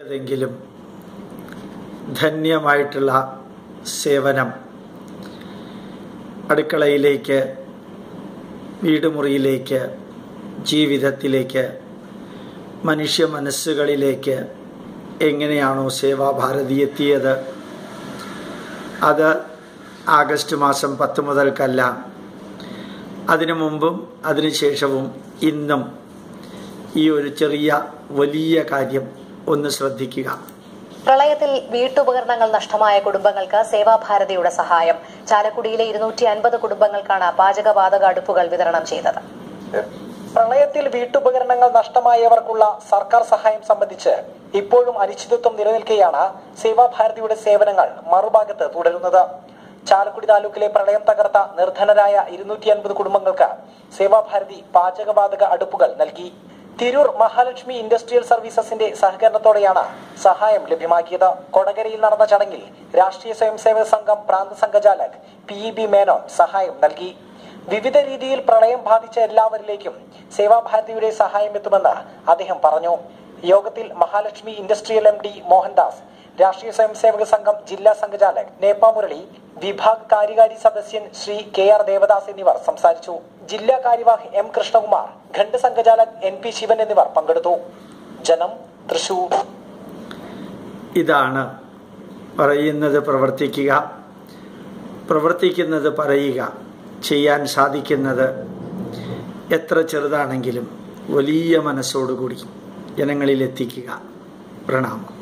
ഏതെങ്കിലും ധന്യമായിട്ടുള്ള സേവനം അടുക്കളയിലേക്ക്, വീടുമുറിയിലേക്ക്, ജീവിതത്തിലേക്ക്, മനുഷ്യ മനസ്സുകളിലേക്ക് എങ്ങനെയാണോ സേവാഭാരതി എത്തിയത്, അത് ആഗസ്റ്റ് മാസം 10 മുതൽക്കല്ല, അതിനു മുമ്പും അതിനുശേഷവും ഇന്നും ഈ ഒരു ചെറിയ വലിയ കാര്യം ഒന്ന് ശ്രദ്ധിക്കുക. പ്രളയത്തിൽ വീട്ടുപകരണങ്ങൾ നഷ്ടമായ കുടുംബങ്ങൾക്ക് സേവാഭാരതിയുടെ സഹായം. ചാലക്കുടിയിലെ 250 കുടുംബങ്ങൾക്കാണ് പാചകവാതക അടുപ്പുകൾ വിതരണം ചെയ്തത്. പ്രളയത്തിൽ വീട്ടുപകരണങ്ങൾ നഷ്ടമായവർക്കുള്ള സർക്കാർ സഹായം സംബന്ധിച്ച് ഇപ്പോഴും അനിശ്ചിതത്വം നിലനിൽക്കെയാണ് സേവാഭാരതിയുടെ സേവനങ്ങൾ മറുഭാഗത്ത് തുടരുന്നത്. ചാലക്കുടി താലൂക്കിലെ പ്രളയം തകർത്ത നിർധനരായ 250 കുടുംബങ്ങൾക്ക് സേവാഭാരതി പാചകവാതക അടുപ്പുകൾ നൽകി. തിരൂർ മഹാലക്ഷ്മി ഇൻഡസ്ട്രിയൽ സർവീസസിന്റെ സഹകരണത്തോടെയാണ് സഹായം ലഭ്യമാക്കിയത്. കൊടകരയിൽ നടന്ന ചടങ്ങിൽ രാഷ്ട്രീയ സ്വയംസേവക സംഘം പ്രാന്ത സംഘചാലക് PEB മേനോൻ സഹായം നൽകി. വിവിധ രീതിയിൽ പ്രളയം ബാധിച്ച എല്ലാവരിലേക്കും സേവാഭാരതിയുടെ സഹായം എത്തുമെന്ന് അദ്ദേഹം പറഞ്ഞു. യോഗത്തിൽ മഹാലക്ഷ്മി ഇൻഡസ്ട്രിയൽ MD മോഹൻദാസ്, രാഷ്ട്രീയ സ്വയംസേവക സംഘം ജില്ലാ സംഘചാലക് നേപ്പ മുരളി, വിഭാഗ് കാര്യകാരി സദസ്യൻ ശ്രീ KR ദേവദാസ് എന്നിവർ സംസാരിച്ചു. ജില്ലാ കാര്യവാഹ് M കൃഷ്ണകുമാർ, ഖണ്ഡ് സംഘചാലക് NP ശിവൻ എന്നിവർ പങ്കെടുത്തു. ജനം, തൃശൂർ. ഇതാണ് പറയുന്നത് പ്രവർത്തിക്കുക, പ്രവർത്തിക്കുന്നത് പറയുക. ചെയ്യാൻ സാധിക്കുന്നത് എത്ര ചെറുതാണെങ്കിലും വലിയ മനസ്സോടുകൂടി ജനങ്ങളിലെത്തിക്കുക. പ്രണാമം.